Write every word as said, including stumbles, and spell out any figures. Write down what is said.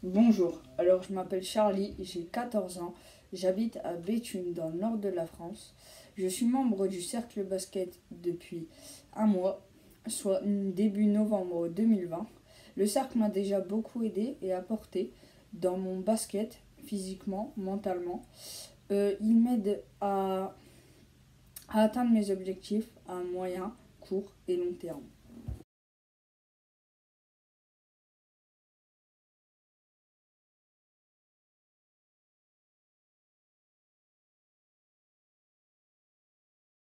Bonjour, alors je m'appelle Charlie, j'ai quatorze ans, j'habite à Béthune dans le nord de la France. Je suis membre du cercle basket depuis un mois, soit début novembre deux mille vingt. Le cercle m'a déjà beaucoup aidé et apporté dans mon basket, physiquement, mentalement. Euh, il m'aide à, à atteindre mes objectifs à moyen, court et long terme.